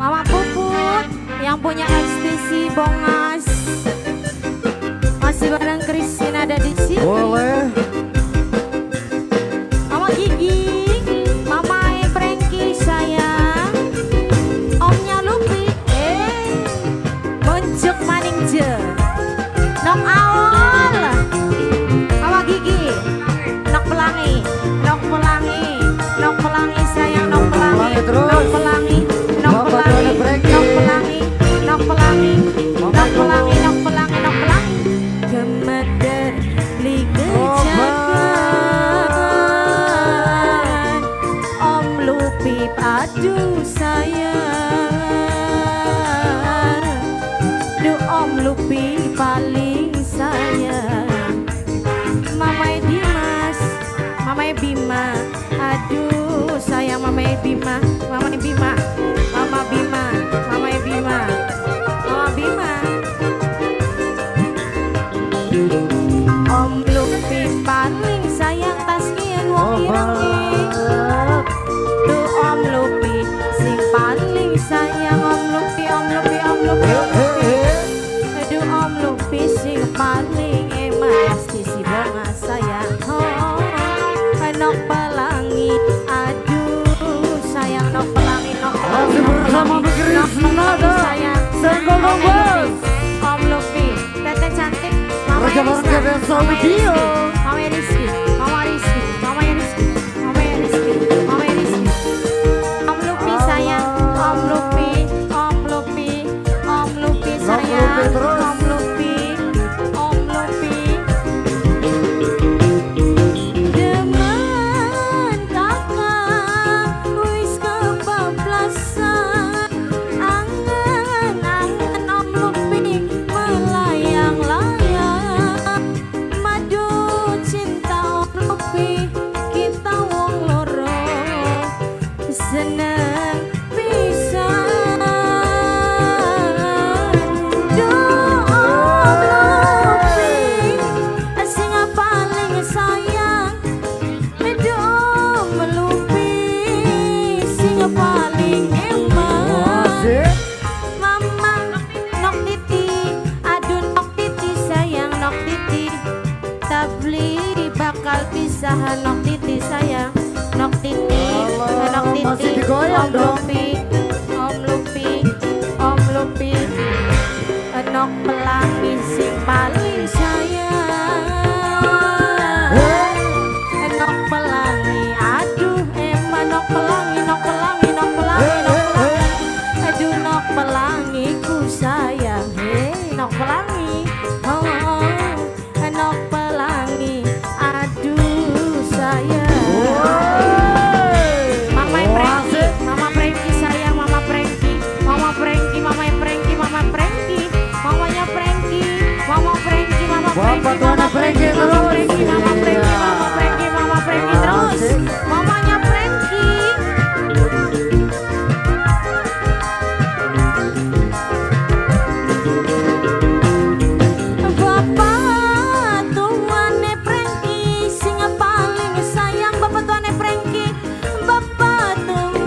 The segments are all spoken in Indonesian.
Mama Puput yang punya ekstisi Bongas. Masih bareng Christine ada di sini. Boleh. Mama Gigi, Mama Prengki sayang. Omnya Lupi, Boncuk maning je. Nok awal. Mama Gigi, Nok pelangi, Nok pelangi, Nok pelangi sayang, Nok pelangi, Nok pelangi, Nok pelangi, Nok pelangi, Nok pelangi, Nok pelangi, Nok pelangi, Nok pelangi. Gemeder beli kejagan, Om Lupi aduh sayang, duh Om Lupi paling sayang. Mamai Dimas, Mamai Bima, aduh sayang Mamai Bima, Mamai Bima, Mama Bima, Mamai Bima, Mama Bima. Om Lupi paling sayang Taskian wong ireng. Duh Om Lupi sing paling sayang, Om Lupi, Om Lupi, Om Lupi, Om Lupi. Aduh Om Lupi sing paling emas sisi Bonga sayang. Oh, Nok pelangi, aduh sayang Nok pelangi, Nok pelangi, Nok pelangi, Nok pelangi sayang. Om Lupi, Tete cantik, Mama Rizka, Mama Rizky, Mama Rizky, Mama Rizky, Mama Rizky, Mama Rizky, Mama Rizky. Om Lupi sayang, Om Lupi, Om Lupi, Om Lupi sayang, Om Lupi, Om Lupi. Demen kakak wis kebablasan, angen-angen Om Lupi melayang-layang. Madu cinta Om Lupi, kita wong loro seneng pisan. Duh Om Lupi sing paling sayang, duh Om Lupi sing paling emas. Mama Nok Titi, aduh Nok Titi sayang, Nok Titi tabli bakal pisahan. Nok Titi sayang, Nok Titi, Nok masih Titi, digoyang Om dong. Lupi, Om Lupi, Om Lupi. Nok pelangi sing paling sayang, Nok pelangi, aduh emang Nok pelangi, Nok pelangi, Nok pelangi, Nok pelangi. Aduh Nok pelangi ku sayang, Nok pelangi, oh, Nok pelangi, aduh sayang. Mama Prengki, Mama Prengki sayang, Mama Prengki, Mama Prengki, Mama Prengki, Mama Prengki, mamanya Prengki, Mama Prengki, Mama Prengki, Bapak Tuana Prengki Mama terus. Prengki, Mama Prengki, Mama Prengki, Mama Prengki terus, mamanya Prengki. Bapak tuane Prengki sing paling sayang, Bapak tuane Prengki, Bapak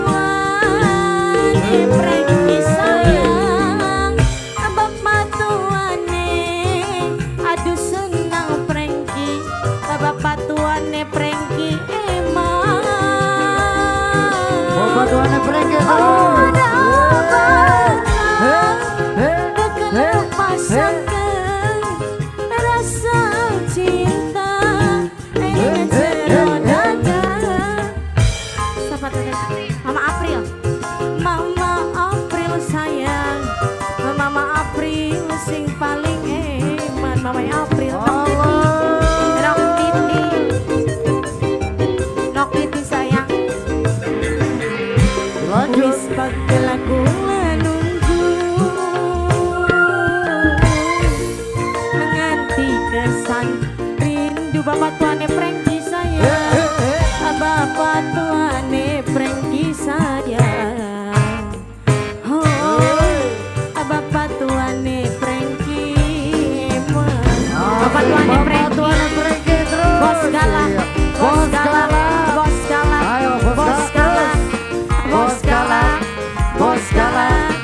tuane Prengki sayang, Bapak tuane, aduh senang Prengki, Bapak tuane Prengki emang. Bapak Tuana Prengki Oh, terus. deket pasangkan rasa cinta ini jero dada. Siapa tuh? Mama April, Mama April sayang, Mama April sing paling eman, Mama April. Nok Titi, Nok Titi sayang. Lanjut. Wis bagel aku nunggu nganti kesan rindu. Bapak tuane Prengki sayang, Bapak tuane Prengki sayang, oh, Bapak tuane Prengki emang. Bapak tuane Prengki, terus. Bos galak, Bos galak, Bos galak, Ayo, Bos Bos galak, Bos galak, Bos galak.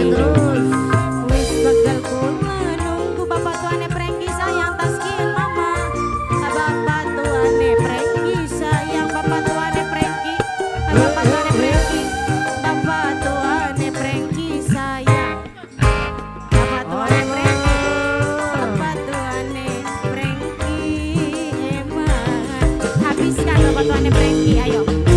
terus. Wis begal kula nunggu bapak tuane Prengki sayang taskian mama. Bapak tuane Prengki sayang bapak tuane Prengki. Bapak tuane Prengki. Bapak tuane Prengki sayang. Bapak tuane Prengki. Bapak tuane Prengki emang. Habiskan bapak tuane Prengki ayo.